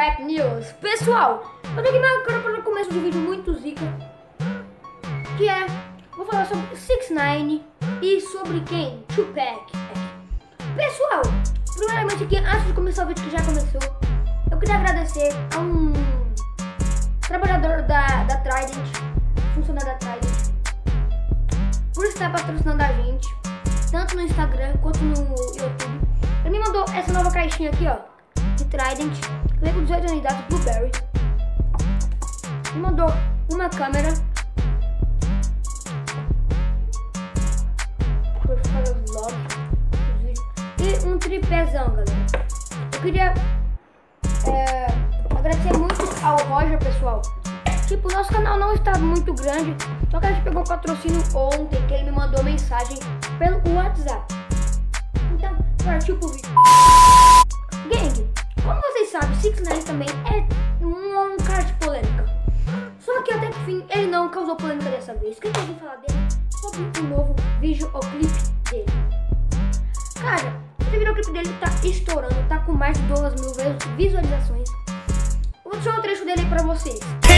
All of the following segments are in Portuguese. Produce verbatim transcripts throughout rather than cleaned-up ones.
Rap News. Pessoal, eu tenho que marcar para o começo do vídeo muito zica, que é, vou falar sobre six nine e sobre quem? Tupac. Pessoal, primeiramente aqui, antes de começar o vídeo que já começou, eu queria agradecer a um trabalhador da, da Trident, funcionário da Trident, por estar patrocinando a gente, tanto no Instagram quanto no YouTube. Ele me mandou essa nova caixinha aqui, ó, de Trident, vem com dezoito unidades Blueberry. Me mandou uma câmera por fazer os vlogs, os vídeos, e um tripézão, galera. Eu queria é, agradecer muito ao Roger, pessoal. Tipo, o nosso canal não está muito grande, só que a gente pegou patrocínio ontem, que ele me mandou mensagem pelo WhatsApp. Então, partiu pro vídeo. Gang, como vocês sabem, six nine também é um, um cara de polêmica. Só que até que fim ele não causou polêmica dessa vez. O que eu vim falar dele? Sobre o novo vídeo ou clipe dele. Cara, esse videoclipe dele tá estourando, tá com mais de duas mil visualizações. Vou deixar um trecho dele aí pra vocês.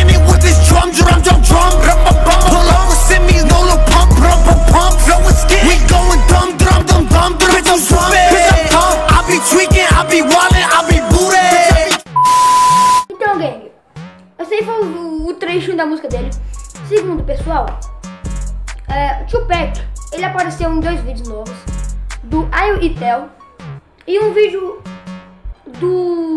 Então, gang, esse aí foi o, o trecho da música dele. Segundo, pessoal, é, o Tupac, ele apareceu em dois vídeos novos, do I Will Tell e um vídeo do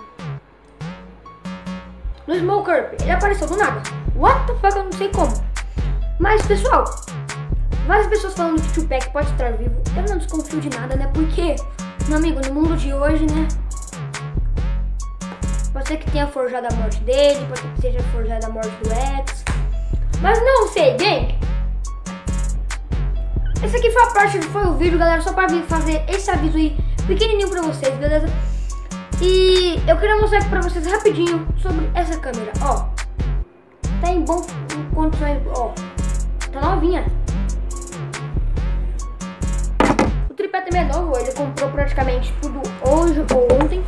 do Smoker. Ele apareceu do nada. What the fuck, eu não sei como. Mas, pessoal, várias pessoas falando que Tupac pode estar vivo. Eu não desconfio de nada, né? Porque, meu amigo, no mundo de hoje, né, pode ser que tenha forjado a morte dele, pode ser que seja forjada a morte do ex, mas não sei, gang. Esse aqui foi a parte, foi o vídeo, galera, só para vir fazer esse aviso aí pequenininho pra vocês, beleza? E eu queria mostrar aqui pra vocês rapidinho sobre essa câmera, ó. Tá em bom condições, ó. Tá novinha. O tripé também é novo, ele comprou praticamente tudo hoje ou ontem.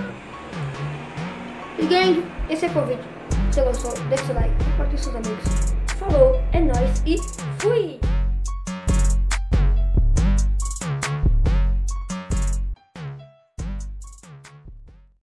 E gang, esse foi o vídeo. Se você gostou, deixa o like, compartilhe com seus amigos. Falou, é nóis e fui!